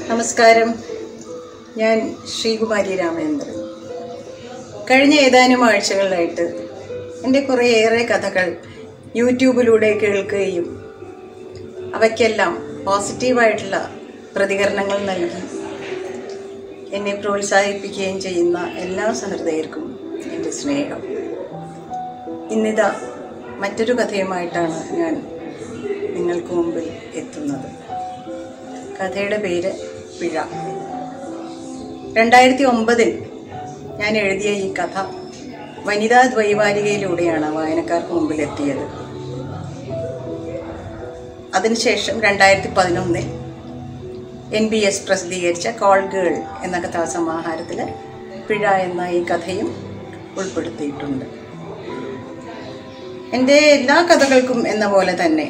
നമസ്കാരം. ഞാൻ ശ്രീകുമാരി രാമചന്ദ്രൻ. കഴിഞ്ഞ ഏതാനും ആഴ്ചകളിലായിട്ട് എൻ്റെ കുറേയേറെ കഥകൾ യൂട്യൂബിലൂടെ കേൾക്കുകയും അവയ്ക്കെല്ലാം പോസിറ്റീവായിട്ടുള്ള പ്രതികരണങ്ങൾ നൽകി എന്നെ പ്രോത്സാഹിപ്പിക്കുകയും ചെയ്യുന്ന എല്ലാ സഹൃദയർക്കും എൻ്റെ സ്നേഹം. ഇന്നിതാ മറ്റൊരു കഥയുമായിട്ടാണ് ഞാൻ നിങ്ങൾക്ക് മുമ്പിൽ എത്തുന്നത്. കഥയുടെ പേര് പിഴ. 2009 ഞാൻ എഴുതിയ ഈ കഥ വനിതാ ദ്വൈവാരികയിലൂടെയാണ് വായനക്കാർക്ക് മുമ്പിൽ എത്തിയത്. അതിനുശേഷം 2011 NBS പ്രസിദ്ധീകരിച്ച കോൾ ഗേൾ എന്ന കഥാസമാഹാരത്തിൽ പിഴ എന്ന ഈ കഥയും ഉൾപ്പെടുത്തിയിട്ടുണ്ട്. എൻ്റെ എല്ലാ കഥകൾക്കും എന്ന പോലെ തന്നെ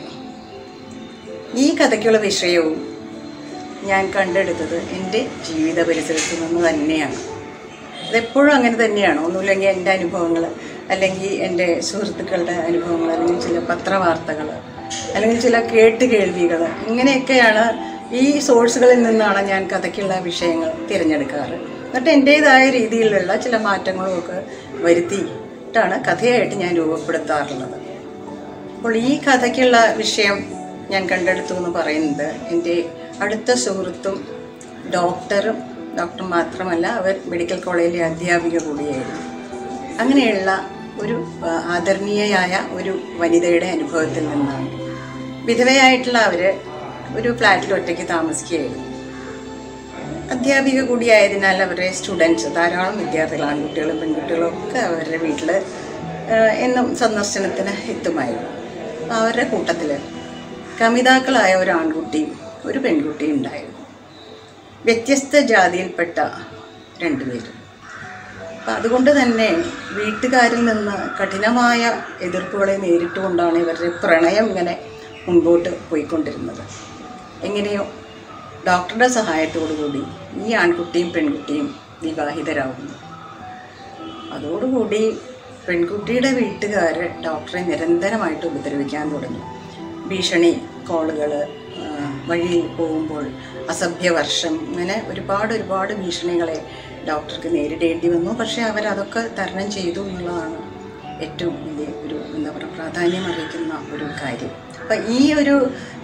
ഈ കഥയ്ക്കുള്ള വിഷയവും ഞാൻ കണ്ടെടുത്തത് എൻ്റെ ജീവിത പരിസരത്ത് നിന്ന് തന്നെയാണ്. അതെപ്പോഴും അങ്ങനെ തന്നെയാണ്. ഒന്നുമില്ലെങ്കിൽ എൻ്റെ അനുഭവങ്ങൾ, അല്ലെങ്കിൽ എൻ്റെ സുഹൃത്തുക്കളുടെ അനുഭവങ്ങൾ, അല്ലെങ്കിൽ ചില പത്രവാർത്തകൾ, അല്ലെങ്കിൽ ചില കേൾവികൾ, ഇങ്ങനെയൊക്കെയാണ് ഈ സോഴ്സുകളിൽ നിന്നാണ് ഞാൻ കഥയ്ക്കുള്ള വിഷയങ്ങൾ തിരഞ്ഞെടുക്കാറ്. എന്നിട്ട് എൻ്റേതായ രീതിയിലുള്ള ചില മാറ്റങ്ങളുമൊക്കെ വരുത്തിയിട്ടാണ് കഥയായിട്ട് ഞാൻ രൂപപ്പെടുത്താറുള്ളത്. അപ്പോൾ ഈ കഥയ്ക്കുള്ള വിഷയം ഞാൻ കണ്ടെടുത്തു എന്ന് പറയുന്നത് എൻ്റെ അടുത്ത സുഹൃത്തും ഡോക്ടർ മാത്രമല്ല, അവർ മെഡിക്കൽ കോളേജിലെ അധ്യാപിക കൂടിയായിരുന്നു. അങ്ങനെയുള്ള ഒരു ആദരണീയയായ ഒരു വനിതയുടെ അനുഭവത്തിൽ നിന്നാണ്. വിധവയായിട്ടുള്ള അവർ ഒരു ഫ്ലാറ്റിൽ ഒറ്റയ്ക്ക് താമസിക്കുകയായിരുന്നു. അധ്യാപിക കൂടിയായതിനാൽ അവരുടെ സ്റ്റുഡൻസ്, ധാരാളം വിദ്യാർത്ഥികൾ, ആൺകുട്ടികളും പെൺകുട്ടികളും ഒക്കെ അവരുടെ വീട്ടിൽ എന്നും സന്ദർശനത്തിന് എത്തുമായിരുന്നു. അവരുടെ കൂട്ടത്തിൽ കമിതാക്കളായ ഒരു ആൺകുട്ടിയും ഒരു പെൺകുട്ടിയും ഉണ്ടായിരുന്നു. വ്യത്യസ്ത ജാതിയിൽപ്പെട്ട രണ്ടുപേരും. അപ്പം അതുകൊണ്ട് തന്നെ വീട്ടുകാരിൽ നിന്ന് കഠിനമായ എതിർപ്പുകളെ നേരിട്ടുകൊണ്ടാണ് ഇവരുടെ പ്രണയം ഇങ്ങനെ മുൻപോട്ട് പോയിക്കൊണ്ടിരുന്നത്. എങ്ങനെയോ ഡോക്ടറുടെ സഹായത്തോടു കൂടി ഈ ആൺകുട്ടിയും പെൺകുട്ടിയും വിവാഹിതരാകുന്നു. അതോടുകൂടി പെൺകുട്ടിയുടെ വീട്ടുകാർ ഡോക്ടറെ നിരന്തരമായിട്ട് ഉപദ്രവിക്കാൻ തുടങ്ങി. ഭീഷണി കോളുകൾ, വഴിയിൽ പോകുമ്പോൾ അസഭ്യവർഷം, ഇങ്ങനെ ഒരുപാട് ഭീഷണികളെ ഡോക്ടർക്ക് നേരിടേണ്ടി വന്നു. പക്ഷേ അവരതൊക്കെ തരണം ചെയ്തു എന്നുള്ളതാണ് ഏറ്റവും വലിയ ഒരു പ്രാധാന്യം അറിയിക്കുന്ന ഒരു കാര്യം. അപ്പം ഈ ഒരു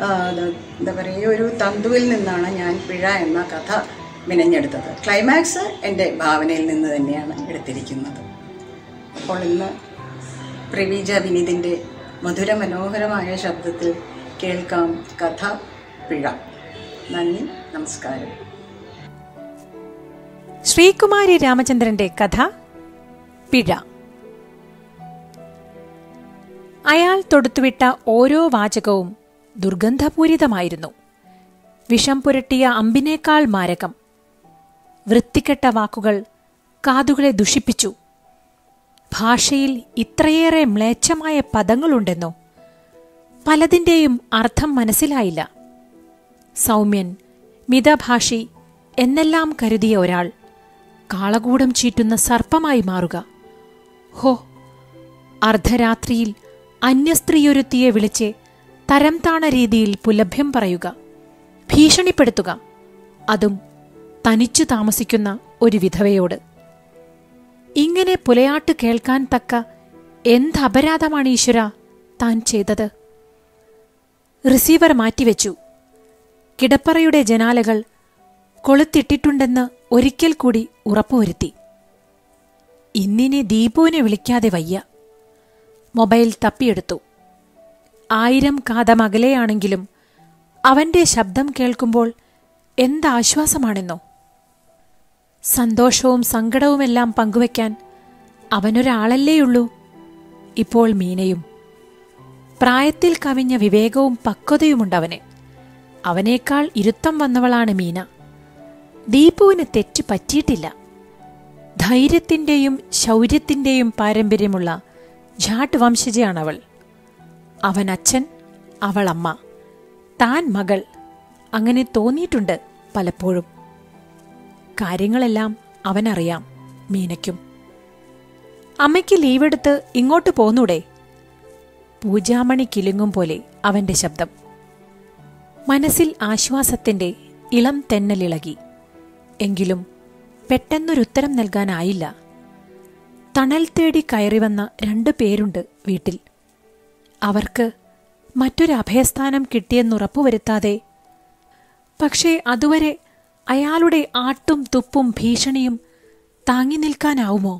ഈ ഒരു തന്തുവിൽ നിന്നാണ് ഞാൻ പിഴ എന്ന കഥ മെനഞ്ഞെടുത്തത്. ക്ലൈമാക്സ് എൻ്റെ ഭാവനയിൽ നിന്ന് തന്നെയാണ് എടുത്തിരിക്കുന്നത്. അപ്പോൾ ഇന്ന് പ്രവീജ വിനീതിൻ്റെ മധുര മനോഹരമായ ശബ്ദത്തിൽ കേൾക്കാം കഥ പിഴ. നന്ദി, നമസ്കാരം. ശ്രീകുമാരി രാമചന്ദ്രന്റെ കഥ പിഴ. അയാൾ തൊടുത്തുവിട്ട ഓരോ വാചകവും ദുർഗന്ധപൂരിതമായിരുന്നു. വിഷം പുരട്ടിയ അമ്പിനേക്കാൾ മാരകം. വൃത്തികെട്ട വാക്കുകൾ കാതുകളെ ദുഷിപ്പിച്ചു. ഭാഷയിൽ ഇത്രയേറെ മ്ലേച്ഛമായ പദങ്ങളുണ്ടെന്നോ? പലതിൻ്റെയും അർത്ഥം മനസ്സിലായില്ല. സൗമ്യൻ, മിതഭാഷി എന്നെല്ലാം കരുതിയ ഒരാൾ കാളകൂടം ചീറ്റുന്ന സർപ്പമായി മാറുക. ഹോ! അർദ്ധരാത്രിയിൽ അന്യസ്ത്രീയൊരുത്തിയെ വിളിച്ച് തരം താണ രീതിയിൽ പുലഭ്യം പറയുക, ഭീഷണിപ്പെടുത്തുക, അതും തനിച്ചു താമസിക്കുന്ന ഒരു വിധവയോട്. ഇങ്ങനെ പുലയാട്ട് കേൾക്കാൻ തക്ക എന്തപരാധമാണ് ഈശ്വര താൻ ചെയ്തത്? റിസീവർ മാറ്റിവെച്ചു. കിടപ്പറയുടെ ജനാലകൾ കൊളുത്തിട്ടിട്ടുണ്ടെന്ന് ഒരിക്കൽ കൂടി ഉറപ്പുവരുത്തി. ഇന്നിനെ ദീപുവിനെ വിളിക്കാതെ വയ്യ. മൊബൈൽ തപ്പിയെടുത്തു. 1000 കാതമകലെയാണെങ്കിലും അവന്റെ ശബ്ദം കേൾക്കുമ്പോൾ എന്താശ്വാസമാണെന്നോ. സന്തോഷവും സങ്കടവുമെല്ലാം പങ്കുവയ്ക്കാൻ അവനൊരാളല്ലേയുള്ളൂ. ഇപ്പോൾ മീനയും. പ്രായത്തിൽ കവിഞ്ഞ വിവേകവും പക്വതയുമുണ്ടവന്. അവനേക്കാൾ ഇരുത്തം വന്നവളാണ് മീന. ദീപുവിന് തെറ്റ് പറ്റിയിട്ടില്ല. ധൈര്യത്തിന്റെയും ശൗര്യത്തിന്റെയും പാരമ്പര്യമുള്ള ജാട്ട് വംശജയാണവൾ. അവൻ അച്ഛൻ, അവൾ അമ്മ, താൻ മകൾ. അങ്ങനെ തോന്നിയിട്ടുണ്ട് പലപ്പോഴും. കാര്യങ്ങളെല്ലാം അവനറിയാം, മീനയ്ക്കും. അമ്മയ്ക്ക് ലീവെടുത്ത് ഇങ്ങോട്ട് പോന്നൂടെ? പൂജാമണി കിലുങ്ങും പോലെ അവന്റെ ശബ്ദം. മനസ്സിൽ ആശ്വാസത്തിന്റെ ഇളം തെന്നലിളകി. എങ്കിലും പെട്ടെന്നൊരുത്തരം നൽകാനായില്ല. തണൽ തേടി കയറിവന്ന 2 പേരുണ്ട് വീട്ടിൽ. അവർക്ക് മറ്റൊരു അഭയസ്ഥാനം കിട്ടിയെന്നുറപ്പുവരുത്താതെ, പക്ഷേ അതുവരെ അയാളുടെ ആട്ടും തുപ്പും ഭീഷണിയും താങ്ങി നിൽക്കാനാവുമോ?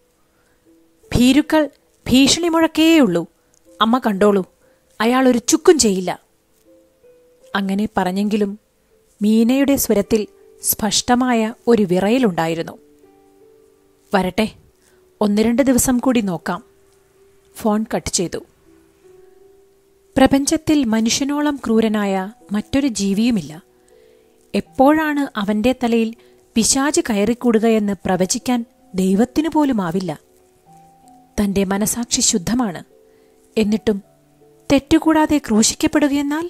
ഭീരുക്കൾ ഭീഷണി മുഴക്കേയുള്ളൂ, അമ്മ കണ്ടോളൂ, അയാളൊരു ചുക്കും ചെയ്യില്ല. അങ്ങനെ പറഞ്ഞെങ്കിലും മീനയുടെ സ്വരത്തിൽ സ്പഷ്ടമായ ഒരു വിറയലുണ്ടായിരുന്നു. വരട്ടെ, 1-2 ദിവസം കൂടി നോക്കാം. ഫോൺ കട്ട് ചെയ്തു. പ്രപഞ്ചത്തിൽ മനുഷ്യനോളം ക്രൂരനായ മറ്റൊരു ജീവിയുമില്ല. എപ്പോഴാണ് അവന്റെ തലയിൽ പിശാച് കയറിക്കൂടുകയെന്ന് പ്രവചിക്കാൻ ദൈവത്തിനു പോലുമാവില്ല. തന്റെ മനസാക്ഷി ശുദ്ധമാണ്. എന്നിട്ടും തെറ്റുകൂടാതെ ക്രൂശിക്കപ്പെടുകയെന്നാൽ?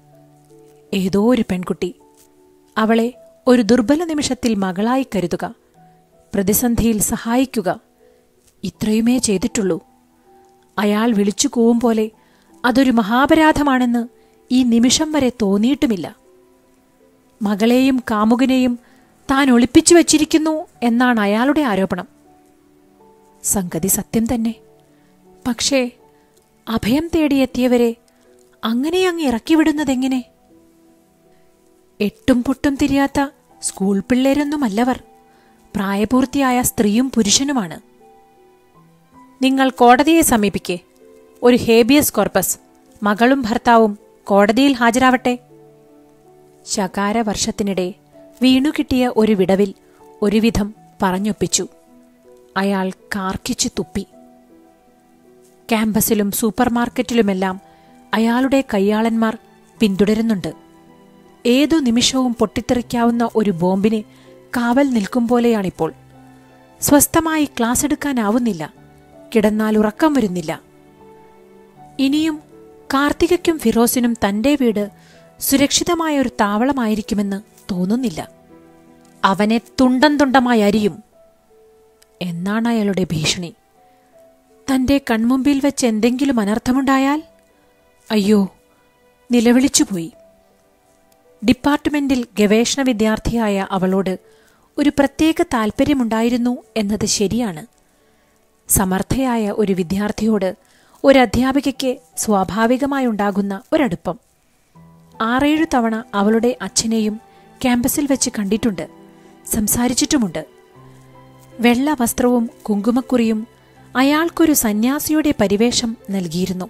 ഏതോ ഒരു പെൺകുട്ടി, അവളെ ഒരു ദുർബല നിമിഷത്തിൽ മകളായി കരുതുക, പ്രതിസന്ധിയിൽ സഹായിക്കുക, ഇത്രയുമേ ചെയ്തിട്ടുള്ളൂ. അയാൾ വിളിച്ചു കൂവും പോലെ അതൊരു മഹാപരാധമാണെന്ന് ഈ നിമിഷം വരെ തോന്നിയിട്ടുമില്ല. മകളെയും കാമുകനെയും താൻ ഒളിപ്പിച്ചു വച്ചിരിക്കുന്നു എന്നാണ് അയാളുടെ ആരോപണം. സംഗതി സത്യം തന്നെ. പക്ഷേ അഭയം തേടിയെത്തിയവരെ അങ്ങനെയങ്ങ് ഇറക്കിവിടുന്നതെങ്ങനെ? എട്ടും പൊട്ടും തിരിയാത്ത സ്കൂൾ പിള്ളേരൊന്നുമല്ലവർ. പ്രായപൂർത്തിയായ സ്ത്രീയും പുരുഷനുമാണ്. നിങ്ങൾ കോടതിയെ സമീപിക്കേ. ഒരു ഹേബിയസ് കോർപ്പസ്, മകളും ഭർത്താവും കോടതിയിൽ ഹാജരാവട്ടെ. ശകാരവർഷത്തിനിടെ വീണുകിട്ടിയ ഒരു വിടവിൽ ഒരുവിധം പറഞ്ഞൊപ്പിച്ചു. അയാൾ കാർക്കിച്ചു തുപ്പി. ക്യാമ്പസിലും സൂപ്പർമാർക്കറ്റിലുമെല്ലാം അയാളുടെ കയ്യാളന്മാർ പിന്തുടരുന്നുണ്ട്. ഏതു നിമിഷവും പൊട്ടിത്തെറിക്കാവുന്ന ഒരു ബോംബിന് കാവൽ നിൽക്കും പോലെയാണിപ്പോൾ. സ്വസ്ഥമായി ക്ലാസ് എടുക്കാനാവുന്നില്ല. കിടന്നാൽ ഉറക്കം വരുന്നില്ല. ഇനിയും കാർത്തികയ്ക്കും ഫിറോസിനും തന്റെ വീട് സുരക്ഷിതമായ ഒരു താവളമായിരിക്കുമെന്ന് തോന്നുന്നില്ല. അവനെ തുണ്ടം തുണ്ടമായി അരിയും എന്നാണ് അയാളുടെ ഭീഷണി. തന്റെ കൺമുമ്പിൽ വെച്ച് എന്തെങ്കിലും അനർത്ഥമുണ്ടായാൽ അയ്യോ, നിലവിളിച്ചുപോയി. ഡിപ്പാർട്ട്മെന്റിൽ ഗവേഷണ വിദ്യാർത്ഥിയായ അവളോട് ഒരു പ്രത്യേക താൽപ്പര്യമുണ്ടായിരുന്നു എന്നത് ശരിയാണ്. സമർത്ഥയായ ഒരു വിദ്യാർത്ഥിയോട് ഒരധ്യാപികയ്ക്ക് സ്വാഭാവികമായുണ്ടാകുന്ന ഒരടുപ്പം. 6-7 തവണ അവളുടെ അച്ഛനെയും ക്യാമ്പസിൽ വെച്ച് കണ്ടിട്ടുണ്ട്, സംസാരിച്ചിട്ടുമുണ്ട്. വെള്ള വസ്ത്രവും കുങ്കുമക്കുറിയും അയാൾക്കൊരു സന്യാസിയുടെ പരിവേഷം നൽകിയിരുന്നു.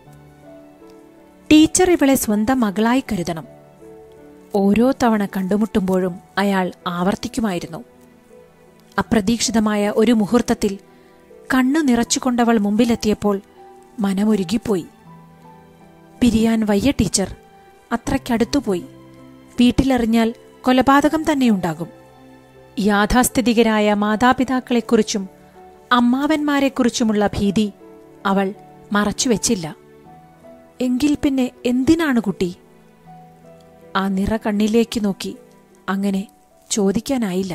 ടീച്ചർ ഇവളെ സ്വന്തം മകളായി കരുതണം. ഓരോ തവണ കണ്ടുമുട്ടുമ്പോഴും അയാൾ ആവർത്തിക്കുമായിരുന്നു. അപ്രതീക്ഷിതമായ ഒരു മുഹൂർത്തത്തിൽ കണ്ണു നിറച്ചുകൊണ്ടവൾ മുമ്പിലെത്തിയപ്പോൾ മനമൊരുകിപ്പോയി. പിരിയാൻ വയ്യ ടീച്ചർ, അത്രയ്ക്കടുത്തുപോയി. വീട്ടിലറിഞ്ഞാൽ കൊലപാതകം തന്നെയുണ്ടാകും. യാഥാസ്ഥിതികരായ മാതാപിതാക്കളെക്കുറിച്ചും അമ്മാവന്മാരെക്കുറിച്ചുമുള്ള ഭീതി അവൾ മറച്ചുവെച്ചില്ല. എങ്കിൽ പിന്നെ എന്തിനാണ് കുട്ടി? ആ നിറ കണ്ണിലേക്ക് നോക്കി അങ്ങനെ ചോദിക്കാനായില്ല.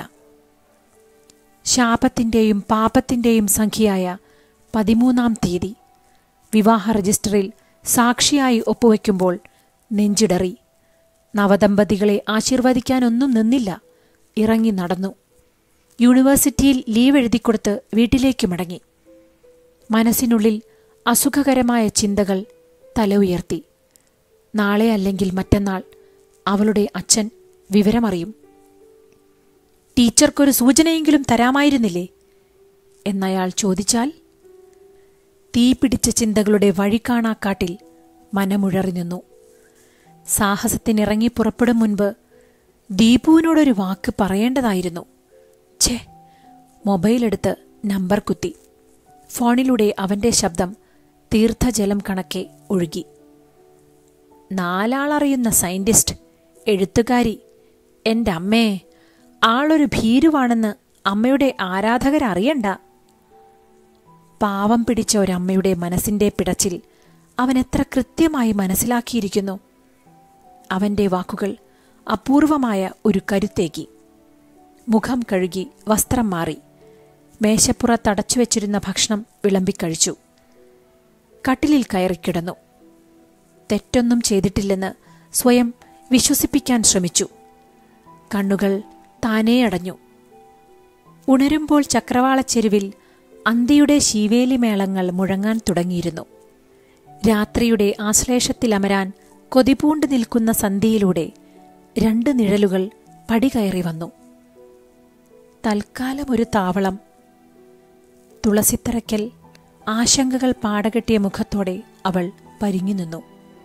ശാപത്തിന്റെയും പാപത്തിന്റെയും സംഖ്യയായ 13-ാം തീയതി വിവാഹ രജിസ്റ്ററിൽ സാക്ഷിയായി ഒപ്പുവെക്കുമ്പോൾ നെഞ്ചിടറി. നവദമ്പതികളെ ആശീർവദിക്കാനൊന്നും നിന്നില്ല. ഇറങ്ങി നടന്നു. യൂണിവേഴ്സിറ്റിയിൽ ലീവ് എഴുതിക്കൊടുത്ത് വീട്ടിലേക്ക് മടങ്ങി. മനസ്സിനുള്ളിൽ അസുഖകരമായ ചിന്തകൾ തല ഉയർത്തി. നാളെ അല്ലെങ്കിൽ മറ്റന്നാൾ അവളുടെ അച്ഛൻ വിവരമറിയും. ടീച്ചർക്കൊരു സൂചനയെങ്കിലും തരാമായിരുന്നില്ലേ എന്നയാൾ ചോദിച്ചാൽ? തീപിടിച്ച ചിന്തകളുടെ വഴി കാണാക്കാട്ടിൽ മനമുഴറി നിന്നു. സാഹസത്തിനിറങ്ങി പുറപ്പെടും മുൻപ് ദീപുവിനോടൊരു വാക്ക് പറയേണ്ടതായിരുന്നു. ഛേ! മൊബൈലെടുത്ത് നമ്പർ കുത്തി. ഫോണിലൂടെ അവന്റെ ശബ്ദം തീർത്ഥജലം കണക്കെ ഒഴുകി. 4 ആളറിയുന്ന സയന്റിസ്റ്റ്, എഴുത്തുകാരി. എൻ്റെ അമ്മേ, ആളൊരു ഭീരുവാണെന്ന് അമ്മയുടെ ആരാധകരറിയണ്ട. പാവം പിടിച്ച ഒരമ്മയുടെ മനസ്സിന്റെ പിടച്ചിൽ അവൻ എത്ര കൃത്യമായി മനസ്സിലാക്കിയിരിക്കുന്നു. അവന്റെ വാക്കുകൾ അപൂർവമായ ഒരു കരുത്തേകി. മുഖം കഴുകി വസ്ത്രം മാറി മേശപ്പുറത്തടച്ചുവെച്ചിരുന്ന ഭക്ഷണം വിളമ്പിക്കഴിച്ചു. കട്ടിലിൽ കയറിക്കിടന്നു. തെറ്റൊന്നും ചെയ്തിട്ടില്ലെന്ന് സ്വയം വിശ്വസിപ്പിക്കാൻ ശ്രമിച്ചു. കണ്ണുകൾ താനേ അടഞ്ഞു. ഉണരുമ്പോൾ ചക്രവാളച്ചെരുവിൽ അന്തിയുടെ ശീവേലി മേളങ്ങൾ മുഴങ്ങാൻ തുടങ്ങിയിരുന്നു. രാത്രിയുടെ ആശ്ലേഷത്തിലമരാൻ കൊതിപൂണ്ടു നിൽക്കുന്ന സന്ധ്യയിലൂടെ 2 നിഴലുകൾ പടികയറി വന്നു. തൽക്കാലം ഒരു താവളം. തുളസിത്തറയ്ക്കൽ ആശങ്കകൾ പാടകെട്ടിയ മുഖത്തോടെ അവൾ പരിങ്ങി നിന്നു.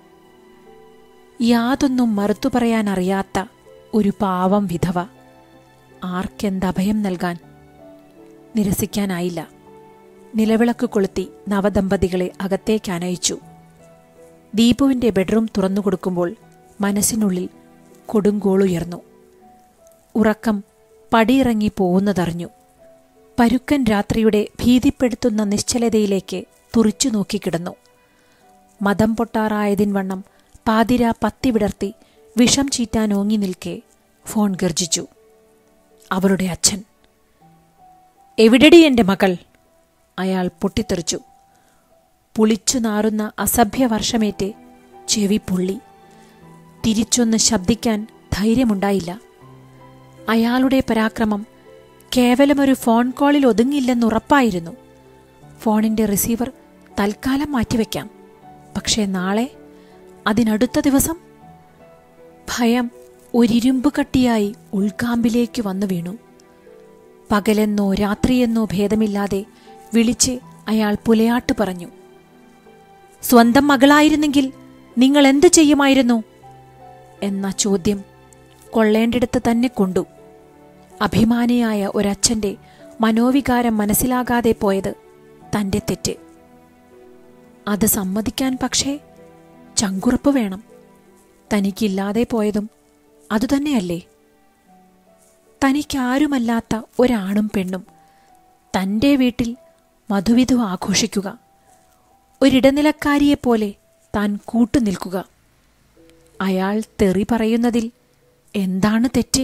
യാതൊന്നും മറുത്തു പറയാനറിയാത്ത ഒരു പാവം വിധവ. ആർക്കെന്തഭയം നൽകാൻ? നിരസിക്കാനായില്ല. നിലവിളക്ക് കൊളുത്തി നവദമ്പതികളെ അകത്തേക്കനയിച്ചു. ദീപുവിന്റെ ബെഡ്റൂം തുറന്നുകൊടുക്കുമ്പോൾ മനസ്സിനുള്ളിൽ കൊടുങ്കോളുയർന്നു. ഉറക്കം പടിയിറങ്ങി പോകുന്നതറിഞ്ഞു. പരുക്കൻ രാത്രിയുടെ ഭീതിപ്പെടുത്തുന്ന നിശ്ചലതയിലേക്ക് തുറിച്ചു നോക്കിക്കിടന്നു. മദം പൊട്ടാറായതിൻവണ്ണം പാതിര പത്തി വിടർത്തി വിഷം ചീറ്റാൻ ഓങ്ങി നിൽക്കെ ഫോൺ ഗർജിച്ചു. അവളുടെ അച്ഛൻ. "എവിടെടി എന്റെ മകൾ?" അയാൾ പൊട്ടിത്തെറിച്ചു. പുളിച്ചു നാറുന്ന അസഭ്യവർഷമേറ്റ് ചെവി പൊള്ളി. തിരിച്ചൊന്ന് ശബ്ദിക്കാൻ ധൈര്യമുണ്ടായില്ല. അയാളുടെ പരാക്രമം കേവലമൊരു ഫോൺ കോളിൽ ഒതുങ്ങില്ലെന്നുറപ്പായിരുന്നു. ഫോണിന്റെ റിസീവർ തൽക്കാലം മാറ്റിവെക്കാം. പക്ഷേ നാളെ, അതിനടുത്ത ദിവസം? ഭയം ഒരിരുമ്പ് കട്ടിയായി ഉൾക്കാമ്പിലേക്ക് വന്നു വീണു. പകലെന്നോ രാത്രിയെന്നോ ഭേദമില്ലാതെ വിളിച്ച് അയാൾ പുലയാട്ട് പറഞ്ഞു. "സ്വന്തം മകളായിരുന്നെങ്കിൽ നിങ്ങൾ എന്തു ചെയ്യുമായിരുന്നു?" എന്ന ചോദ്യം കൊള്ളേണ്ടിടത്ത് തന്നെ കൊണ്ടു. അഭിമാനിയായ ഒരച്ഛന്റെ മനോവികാരം മനസ്സിലാകാതെ പോയത് തന്റെ തെറ്റ്. അത് സമ്മതിക്കാൻ പക്ഷേ ചങ്കുറപ്പ് വേണം. തനിക്കില്ലാതെ പോയതും അതുതന്നെയല്ലേ? തനിക്കാരുമല്ലാത്ത ഒരാണും പെണ്ണും തന്റെ വീട്ടിൽ മധുവിധു ആഘോഷിക്കുക. ഒരിടനിലക്കാരിയെപ്പോലെ താൻ കൂട്ടുനിൽക്കുക. അയാൾ തെറി പറയുന്നതിൽ എന്താണ് തെറ്റ്?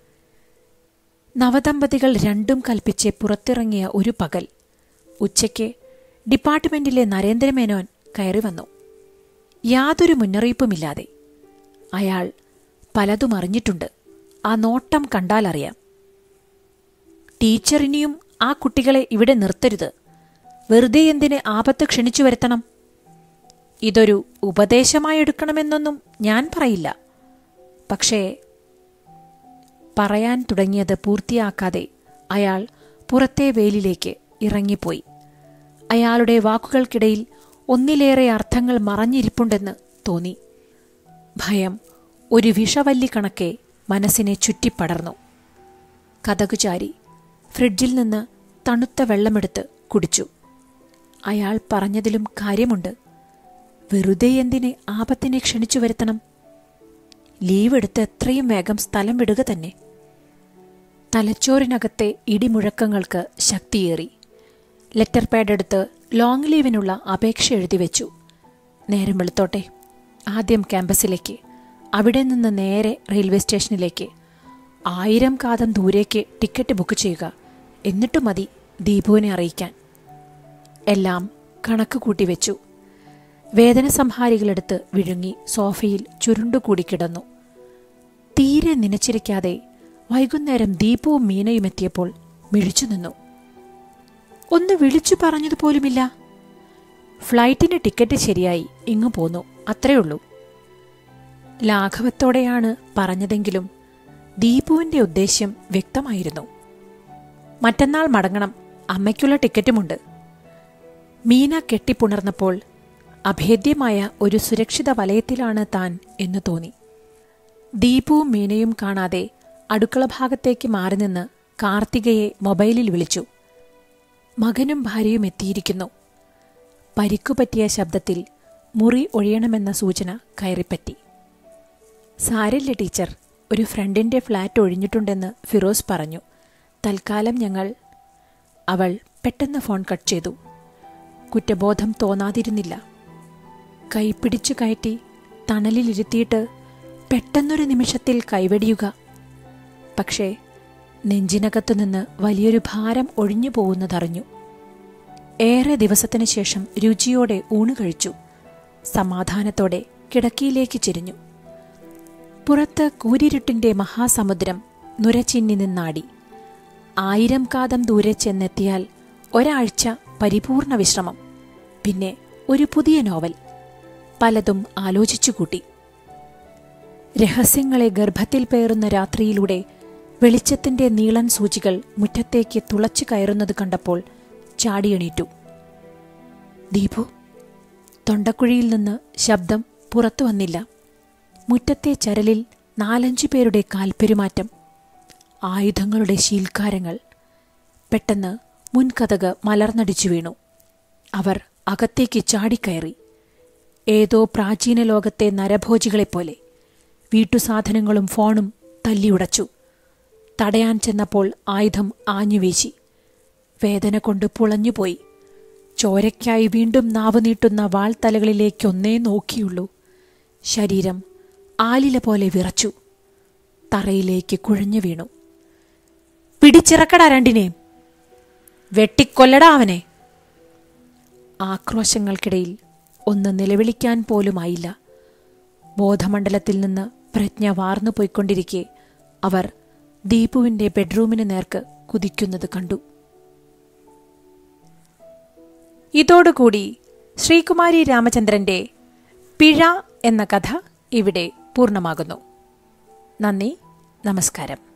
നവദമ്പതികൾ രണ്ടും കൽപ്പിച്ച് പുറത്തിറങ്ങിയ ഒരു പകൽ ഉച്ചയ്ക്ക് ഡിപ്പാർട്ട്മെന്റിലെ നരേന്ദ്രമേനോൻ കയറി വന്നു. യാതൊരു മുന്നറിയിപ്പുമില്ലാതെ. അയാൾ പലതും അറിഞ്ഞിട്ടുണ്ട്. ആ നോട്ടം കണ്ടാലറിയാം. "ടീച്ചർ ഇനിയും ആ കുട്ടികളെ ഇവിടെ നിർത്തരുത്. വെറുതെ എന്തിന് ആപത്ത് ക്ഷണിച്ചു വരുത്തണം? ഇതൊരു ഉപദേശമായി എടുക്കണമെന്നൊന്നും ഞാൻ പറയില്ല. പക്ഷേ..." പറയാൻ തുടങ്ങിയത് പൂർത്തിയാക്കാതെ അയാൾ പുറത്തെ വെയിലിലേക്ക് ഇറങ്ങിപ്പോയി. അയാളുടെ വാക്കുകൾക്കിടയിൽ ഒന്നിലേറെ അർത്ഥങ്ങൾ മറഞ്ഞിരിപ്പുണ്ടെന്ന് തോന്നി. ഭയം ഒരു വിഷവല്ലി കണക്കെ മനസ്സിനെ ചുറ്റിപ്പടർന്നു. കതകു ചാരി ഫ്രിഡ്ജിൽ നിന്ന് തണുത്ത വെള്ളമെടുത്ത് കുടിച്ചു. അയാൾ പറഞ്ഞതിലും കാര്യമുണ്ട്. വെറുതെ എന്തിന് ആപത്തിനെ ക്ഷണിച്ചു വരുത്തണം? ലീവ് എടുത്ത് എത്രയും വേഗം സ്ഥലം വിടുക തന്നെ. തലച്ചോറിനകത്തെ ഇടിമുഴക്കങ്ങൾക്ക് ശക്തിയേറി. ലെറ്റർ പാഡ് എടുത്ത് ലോങ് ലീവിനുള്ള അപേക്ഷ എഴുതിവെച്ചു. നേരം വെളുത്തോട്ടെ. ആദ്യം ക്യാമ്പസിലേക്ക്, അവിടെ നിന്ന് നേരെ റെയിൽവേ സ്റ്റേഷനിലേക്ക്. 1000 കാതം ദൂരേക്ക് ടിക്കറ്റ് ബുക്ക് ചെയ്യുക. എന്നിട്ടു മതി ദീപുവിനെ അറിയിക്കാൻ. എല്ലാം കണക്ക് കൂട്ടിവെച്ചു. വേദന സംഹാരികളെടുത്ത് വിഴുങ്ങി സോഫയിൽ ചുരുണ്ടുകൂടി കിടന്നു. തീരെ നനച്ചിരിക്കാതെ വൈകുന്നേരം ദീപുവും മീനയും എത്തിയപ്പോൾ മിഴിച്ചു നിന്നു. ഒന്ന് വിളിച്ചു പറഞ്ഞതുപോലുമില്ല. ഫ്ലൈറ്റിന് ടിക്കറ്റ് ശരിയായി, ഇങ്ങു പോന്നു, അത്രയുള്ളൂ. ലാഘവത്തോടെയാണ് പറഞ്ഞതെങ്കിലും ദീപുവിന്റെ ഉദ്ദേശ്യം വ്യക്തമായിരുന്നു. മറ്റന്നാൾ മടങ്ങണം, അമ്മയ്ക്കുള്ള ടിക്കറ്റുമുണ്ട്. മീന കെട്ടിപ്പുണർന്നപ്പോൾ അഭേദ്യമായ ഒരു സുരക്ഷിത വലയത്തിലാണ് താൻ എന്ന് തോന്നി. ദീപുവും മീനയും കാണാതെ അടുക്കള ഭാഗത്തേക്ക് മാറി നിന്ന് കാർത്തികയെ മൊബൈലിൽ വിളിച്ചു. മകനും ഭാര്യയും എത്തിയിരിക്കുന്നു. പരിക്കുപറ്റിയ ശബ്ദത്തിൽ മുറി ഒഴിയണമെന്ന സൂചന കയറിപ്പറ്റി. സാരില്ല ടീച്ചർ, ഒരു ഫ്രണ്ടിന്റെ ഫ്ലാറ്റ് ഒഴിഞ്ഞിട്ടുണ്ടെന്ന് ഫിറോസ് പറഞ്ഞു. തൽക്കാലം ഞങ്ങൾ... അവൾ പെട്ടെന്ന് ഫോൺ കട്ട് ചെയ്തു. കുറ്റബോധം തോന്നാതിരുന്നില്ല. കൈപിടിച്ചു കയറ്റി തണലിലിരുത്തിയിട്ട് പെട്ടെന്നൊരു നിമിഷത്തിൽ കൈവെടിയുക. പക്ഷേ നെഞ്ചിനകത്തുനിന്ന് വലിയൊരു ഭാരം ഒഴിഞ്ഞു പോകുന്നതറിഞ്ഞു. ഏറെ ദിവസത്തിനു ശേഷം രുചിയോടെ ഊണ് കഴിച്ചു. സമാധാനത്തോടെ കിടക്കയിലേക്ക് ചെരിഞ്ഞു. പുറത്ത് കൂരിരുട്ടിന്റെ മഹാസമുദ്രം നുരച്ചിന്നി നിന്നാടി. 1000 കാതം ദൂരെ ചെന്നെത്തിയാൽ ഒരാഴ്ച പരിപൂർണ വിശ്രമം, പിന്നെ ഒരു പുതിയ നോവൽ. പലതും ആലോചിച്ചുകൂട്ടി. രഹസ്യങ്ങളെ ഗർഭത്തിൽ പേറുന്ന രാത്രിയിലൂടെ വെളിച്ചത്തിന്റെ നീളൻ സൂചികൾ മുറ്റത്തേക്ക് തുളച്ചു കയറുന്നത് കണ്ടപ്പോൾ ചാടിയണീറ്റു. ദീപു. തൊണ്ടക്കുഴിയിൽ നിന്ന് ശബ്ദം പുറത്തു വന്നില്ല. മുറ്റത്തെ ചരലിൽ 4-5 പേരുടെ കാൽപ്പെരുമാറ്റം, ആയുധങ്ങളുടെ ശീൽക്കാരങ്ങൾ. പെട്ടെന്ന് മുൻകതക് മലർന്നടിച്ചു വീണു. അവർ അകത്തേക്ക് ചാടിക്കയറി. ഏതോ പ്രാചീന ലോകത്തെ നരഭോജികളെപ്പോലെ. വീട്ടുസാധനങ്ങളും ഫോണും തല്ലിയുടച്ചു. തടയാൻ ചെന്നപ്പോൾ ആയുധം ആഞ്ഞുവീശി. വേദന കൊണ്ട് പുളഞ്ഞുപോയി. ചോരയ്ക്കായി വീണ്ടും നാവ് നീട്ടുന്ന വാൾത്തലകളിലേക്കൊന്നേ നോക്കിയുള്ളൂ. ശരീരം ആലില പോലെ വിറച്ചു. തറയിലേക്ക് കുഴഞ്ഞു വീണു. പിടിച്ചിറക്കടാ രണ്ടിനെയും, വെട്ടിക്കൊല്ലടാ അവനെ. ആക്രോശങ്ങൾക്കിടയിൽ ഒന്ന് നിലവിളിക്കാൻ പോലുമായില്ല. ബോധമണ്ഡലത്തിൽ നിന്ന് പ്രജ്ഞ വാർന്നു പോയിക്കൊണ്ടിരിക്കെ അവർ ദീപുവിന്റെ ബെഡ്റൂമിന് നേർക്ക് കുതിക്കുന്നത് കണ്ടു. ഇതോടുകൂടി ശ്രീകുമാരി രാമചന്ദ്രന്റെ പിഴ എന്ന കഥ ഇവിടെ പൂർണ്ണമാകുന്നു. നന്ദി, നമസ്കാരം.